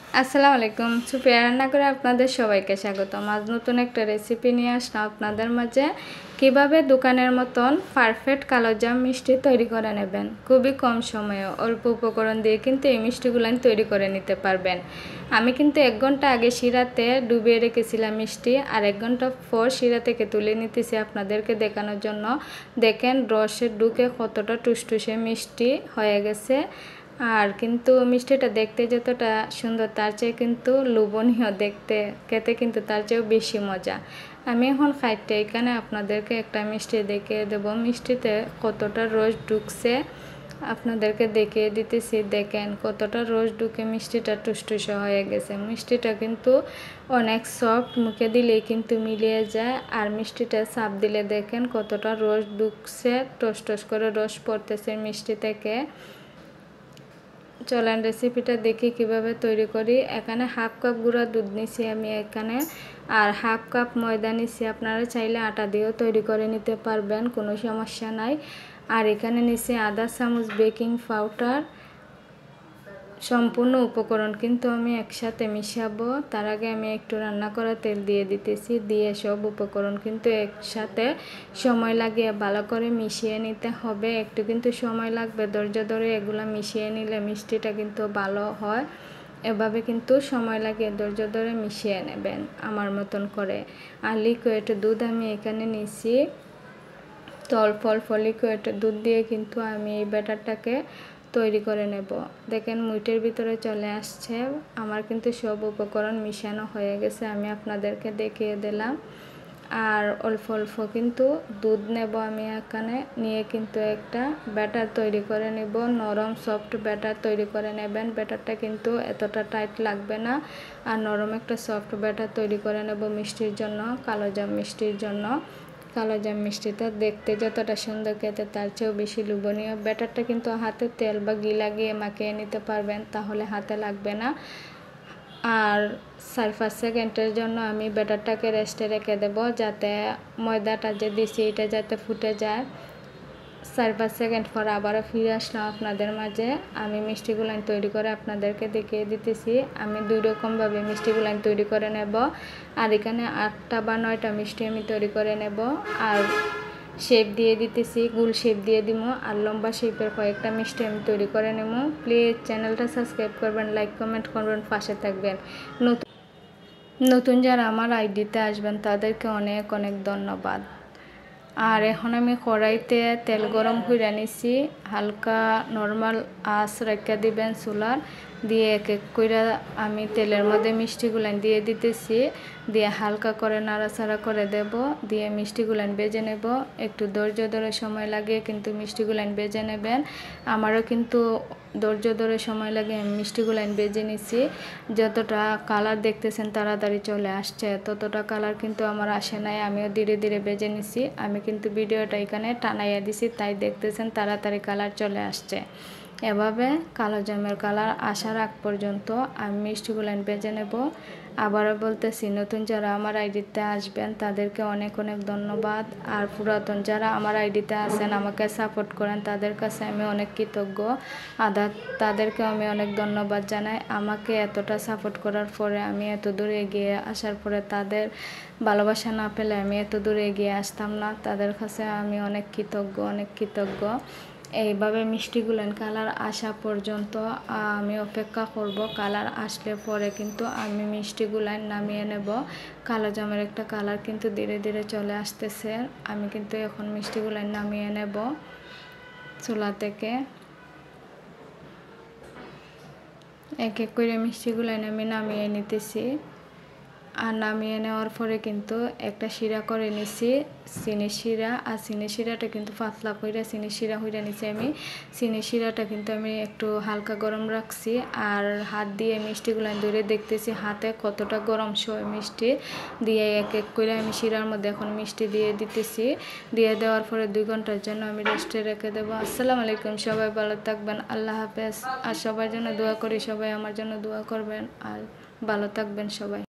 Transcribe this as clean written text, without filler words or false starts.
আসসালামু আলাইকুম। সুপ্রিয়া রান্না করে আপনাদের সবাইকে স্বাগতম। আজ নতুন একটা রেসিপি নিয়ে আসলাম আপনাদের মাঝে। কিভাবে দোকানের মতন পারফেক্ট কালোজাম মিষ্টি তৈরি করে নেবেন খুবই কম সময়ে অল্প উপকরণ দিয়ে কিন্তু এই মিষ্টিগুলো তৈরি করে নিতে পারবেন। আমি কিন্তু 1 ঘন্টা আগে শিরাতে ডুবিয়ে রেখেছিলাম মিষ্টি, আর 1 ঘন্টা পর শিরা থেকে তুলে নিতেছি আপনাদেরকে দেখানোর জন্য। দেখেন রসে ঢুকে কতটা টুসটুসে মিষ্টি হয়ে গেছে। আর কিন্তু মিষ্টিটা দেখতে যতটা সুন্দর তার চেয়ে কিন্তু লোভনীয়, দেখতে খেতে কিন্তু তার চেয়েও বেশি মজা। আমি এখন খাইতে এখানে আপনাদেরকে একটা মিষ্টি দেখিয়ে দেব। মিষ্টিতে কতটা রস ঢুকছে আপনাদেরকে দেখিয়ে দিতেছি। দেখেন কতটা রস ঢুকে মিষ্টিটা টুসটুসে হয়ে গেছে। মিষ্টিটা কিন্তু অনেক সফট, মুখে দিলেই কিন্তু মিলিয়ে যায়। আর মিষ্টিটা চাপ দিলে দেখেন কতটা রস ঢুকছে, টস টস করে রস পড়তেছে মিষ্টি থেকে। চলেন রেসিপিটা দেখি কিভাবে তৈরি করি। এখানে হাফ কাপ গুঁড়া দুধ নিছি আমি এখানে, আর হাফ কাপ ময়দা নিছি। আপনারা চাইলে আটা দিয়েও তৈরি করে নিতে পারবেন, কোনো সমস্যা নাই। আর এখানে নিছি আধা চামচ বেকিং পাউডার। সম্পূর্ণ উপকরণ কিন্তু আমি একসাথে মিশাবো। তার আগে আমি একটু রান্না করা তেল দিয়ে দিতেছি, দিয়ে সব উপকরণ কিন্তু একসাথে সময় লাগিয়ে ভালো করে মিশিয়ে নিতে হবে। একটু কিন্তু সময় লাগবে, ধৈর্য ধরে এগুলো মিশিয়ে নিলে মিষ্টিটা কিন্তু ভালো হয়। এভাবে কিন্তু সময় লাগিয়ে ধৈর্য ধরে মিশিয়ে নেবেন আমার মতন করে। আর লিকুইড দুধ আমি এখানে নিছি, তো অল্প অল্প লিকুইড দুধ দিয়ে কিন্তু আমি এই ব্যাটারটাকে তৈরি করে নেব। দেখেন মুইটের ভিতরে চলে আসছে আমার, কিন্তু সব উপকরণ মিশানো হয়ে গেছে, আমি আপনাদেরকে দেখিয়ে দিলাম। আর অল্প অল্প কিন্তু দুধ নেব আমি এখানে, নিয়ে কিন্তু একটা ব্যাটার তৈরি করে নেব। নরম সফট ব্যাটার তৈরি করে নেবেন। ব্যাটারটা কিন্তু এতটা টাইট লাগবে না, আর নরম একটা সফট ব্যাটার তৈরি করে নেব মিষ্টির জন্য, কালোজাম মিষ্টির জন্য। কালোজাম মিষ্টিটা দেখতে যতটা সুন্দর, খেতে তার চেয়েও বেশি লোভনীয়। ব্যাটারটা কিন্তু হাতে তেল বা ঘি লাগিয়ে মাখিয়ে নিতে পারবেন, তাহলে হাতে লাগবে না। আর 4-5 সেকেন্ডের জন্য আমি ব্যাটারটাকে রেস্টে রেখে দেব, যাতে ময়দাটা যে দিছি এটা যাতে ফুটে যায়। 4-5 সেকেন্ড পর আবারও ফিরে আসলাম আপনাদের মাঝে। আমি মিষ্টিগুলো তৈরি করে আপনাদেরকে দেখিয়ে দিতেছি। আমি 2 রকমভাবে মিষ্টিগুলো তৈরি করে নেব। আর এখানে 8টা বা 9টা মিষ্টি আমি তৈরি করে নেব। আর শেপ দিয়ে দিতেছি, গোল শেপ দিয়ে দিব। আর লম্বা শেপের কয়েকটা মিষ্টি আমি তৈরি করে নেব। প্লিজ চ্যানেলটা সাবস্ক্রাইব করবেন, লাইক কমেন্ট করবেন, পাশে থাকবেন। নতুন যারা আমার আইডিতে আসবেন তাদেরকে অনেক অনেক ধন্যবাদ। আর এখন আমি কড়াইতে তেল গরম করে নিছি, হালকা নর্মাল আঁচ রেখে দিবেন চুলার, দিয়ে এক এক করে আমি তেলের মধ্যে মিষ্টিগুলান দিয়ে দিতেছি, দিয়ে হালকা করে নাড়াচাড়া করে দেব, দিয়ে মিষ্টিগুলান ভেজে নেব। একটু ধৈর্য ধরে সময় লাগিয়ে কিন্তু মিষ্টিগুলান ভেজে নেবেন। আমারও কিন্তু ধৈর্য ধরে সময় লাগে আমি মিষ্টিগুলান ভেজে নিছি। যতটা কালার দেখতেছেন তাড়াতাড়ি চলে আসছে, ততটা কালার কিন্তু আমার আসে নাই, আমিও ধীরে ধীরে ভেজে নিছি। আমি কিন্তু ভিডিওটা এখানে টানাইয়া দিছি, তাই দেখতেছেন তাড়াতাড়ি কালার চলে আসছে। এভাবে কালোজামের কালার আসার আগ পর্যন্ত আমি মিষ্টিগুলান ভেজে নেব। আবারও বলতেছি, নতুন যারা আমার আইডিতে আসবেন তাদেরকে অনেক অনেক ধন্যবাদ। আর পুরাতন যারা আমার আইডিতে আছেন, আমাকে সাপোর্ট করেন, তাদের কাছে আমি অনেক কৃতজ্ঞ। তাদেরকে আমি অনেক ধন্যবাদ জানাই। আমাকে এতটা সাপোর্ট করার পরে আমি এত দূরে এগিয়ে আসার পরে তাদের ভালোবাসা না পেলে আমি এত দূরে এগিয়ে আসতাম না। তাদের কাছে আমি অনেক কৃতজ্ঞ, অনেক কৃতজ্ঞ। এইভাবে মিষ্টিগুলান কালার আসা পর্যন্ত আমি অপেক্ষা করব। কালার আসলে পরে কিন্তু আমি মিষ্টিগুলান নামিয়ে নেব। কালোজামের একটা কালার কিন্তু ধীরে ধীরে চলে আসতেছে। আমি কিন্তু এখন মিষ্টিগুলান নামিয়ে নেব চুলা থেকে। এক এক করে মিষ্টিগুলান আমি নামিয়ে নিতেছি। আর নামিয়ে নেওয়ার পরে কিন্তু একটা শিরা করে নিছি, চিনি শিরা। আর চিনি শিরাটা কিন্তু পাতলা করে চিনি শিরা হইরা নিছি আমি। চিনি শিরাটা কিন্তু আমি একটু হালকা গরম রাখছি, আর হাত দিয়ে মিষ্টিগুলো ধরে দেখতেছি হাতে কতটা গরম সয় মিষ্টি দিয়ে এক এক করে আমি শিরার মধ্যে এখন মিষ্টি দিয়ে দিতেছি। দিয়ে দেওয়ার পরে 2 ঘন্টার জন্য আমি রেস্টে রেখে দেবো। আসসালামু আলাইকুম, সবাই ভালো থাকবেন, আল্লাহ হাফেজ। আর সবার জন্য দোয়া করি, সবাই আমার জন্য দোয়া করবেন, আর ভালো থাকবেন সবাই।